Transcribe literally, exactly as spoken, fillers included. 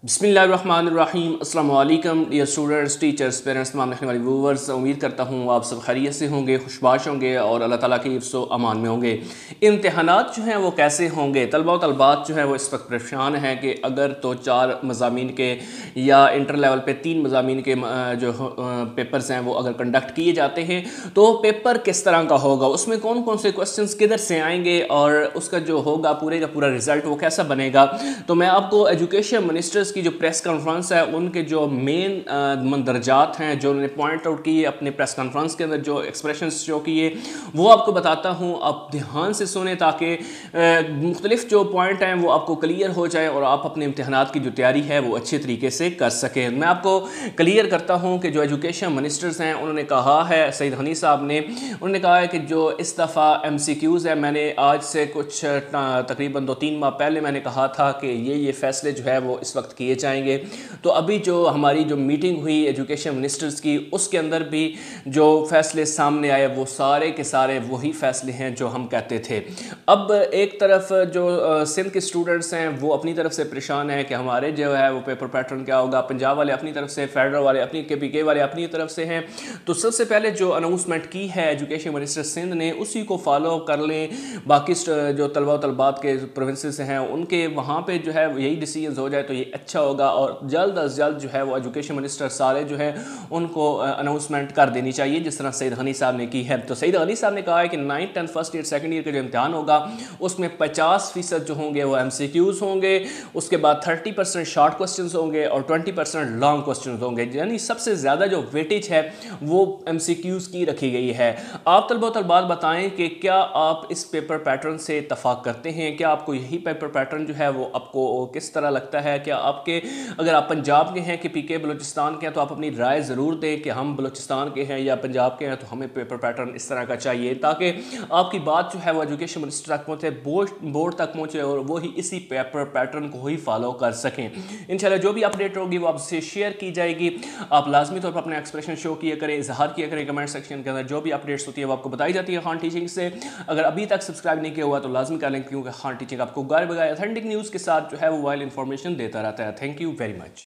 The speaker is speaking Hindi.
बिस्मिल्लाहिर्रहमानिर्रहीम अस्सलाम वालेकुम डियर स्टूडेंट्स, टीचर्स, पेरेंट्स, तमाम देखने वाले व्यूवर्स। उम्मीद करता हूँ आप सब खैरियत से होंगे, खुशबाश होंगे और अल्लाह ताला की हिफ्ज़ व अमान में होंगे। इम्तिहानात जो हैं वो कैसे होंगे? तलबा व तलबात जो है वो इस वक्त परेशान हैं कि अगर तो चार मज़ामीन के या इंटर लेवल पे तीन मज़ामीन के जो पेपर्स हैं वो अगर कंडक्ट किए जाते हैं तो पेपर किस तरह का होगा, उसमें कौन कौन से क्वेश्चन किधर से आएंगे और उसका जो होगा पूरे का पूरा रिज़ल्ट वो कैसा बनेगा। तो मैं आपको एजुकेशन मिनिस्टर्स की जो प्रेस कॉन्फ्रेंस है उनके जो मेन मंदरजात हैं, जो उन्होंने पॉइंट आउट किए अपने प्रेस कॉन्फ्रेंस के अंदर, जो एक्सप्रेशंस शो किए, वो आपको बताता हूँ। आप ध्यान से सुने ताकि मुख्तलिफ जो पॉइंट हैं वो आपको क्लियर हो जाए और आप अपने इम्तिहानात की जो तैयारी है वो अच्छे तरीके से कर सकें। मैं आपको क्लियर करता हूँ कि जो एजुकेशन मिनिस्टर्स हैं उन्होंने कहा है, सईद हनी साहब ने उन्होंने कहा है कि जो इस दफ़ा एम सी क्यूज़ है, मैंने आज से कुछ तकरीबन दो तीन माह पहले मैंने कहा था कि ये ये फैसले जो है वो इस वक्त किए जाएंगे। तो अभी जो हमारी जो मीटिंग हुई एजुकेशन मिनिस्टर्स की, उसके अंदर भी जो फैसले सामने आए वो सारे के सारे वही फैसले हैं जो हम कहते थे। अब एक तरफ जो सिंध के स्टूडेंट्स हैं वो अपनी तरफ से परेशान हैं कि हमारे जो है वो पेपर पैटर्न क्या होगा। पंजाब वाले अपनी तरफ से, फेडरल वाले अपनी, के पी के वाले अपनी तरफ से हैं। तो सबसे पहले जो अनाउंसमेंट की है एजुकेशन मिनिस्टर सिंध ने, उसी को फॉलो कर लें। बाकी जो तलबा तलबात के प्रोविंसेस हैं उनके वहाँ पर जो है यही डिसीजन हो जाए तो ये अच्छा होगा और जल्द अज जल्द जो है वो एजुकेशन मिनिस्टर सारे जो है उनको अनाउंसमेंट कर देनी चाहिए, जिस तरह सईद हनी साहब ने की है। तो सईद हनी साहब ने कहा है कि ninth tenth first year second year का जो इम्तिहान होगा उसमें पचास फीसद जो होंगे वो एम सी क्यूज़ होंगे, उसके बाद थर्टी परसेंट शॉर्ट क्वेश्चन होंगे और ट्वेंटी परसेंट लॉन्ग क्वेश्चन होंगे। यानी सबसे ज़्यादा जो वेटेज है वो एम सी क्यूज़ की रखी गई है। आप तलबा तलबात बताएं कि क्या आप इस पेपर पैटर्न से इत्तफाक करते हैं? क्या आपको यही पेपर पैटर्न जो है वो आपको किस तरह लगता है? क्या आपके, अगर आप पंजाब के हैं कि पीके बलूचिस्तान के हैं, तो आप अपनी राय ज़रूर दें कि हम बलूचिस्तान के हैं या पंजाब के हैं तो हमें पेपर पैटर्न इस तरह का चाहिए, ताकि आपकी बात जो है वो एजुकेशन मिनिस्टर तक पहुँचे, बोर्ड बोर्ड तक पहुँचे और वो ही इसी पेपर पैटर्न को ही फॉलो कर सकें। इंशाल्लाह जो भी अपडेट होगी वो आपसे शेयर की जाएगी। आप लाजमी तौर पर अपना एक्सप्रेशन शो किया करें, इजहार किया करें कमेंट सेक्शन के अंदर। जो भी अपडेट्स होती है वो आपको बताई जाती है खान टीचिंग से। अगर अभी तक सब्सक्राइब नहीं किया हुआ तो लाजमी कर लें, क्योंकि खान टीचिंग आपको गाय बगाए ऑथेंटिक न्यूज़ के साथ जो है वो वाइल इन्फॉर्मेशन देता रहता है। Thank you very much.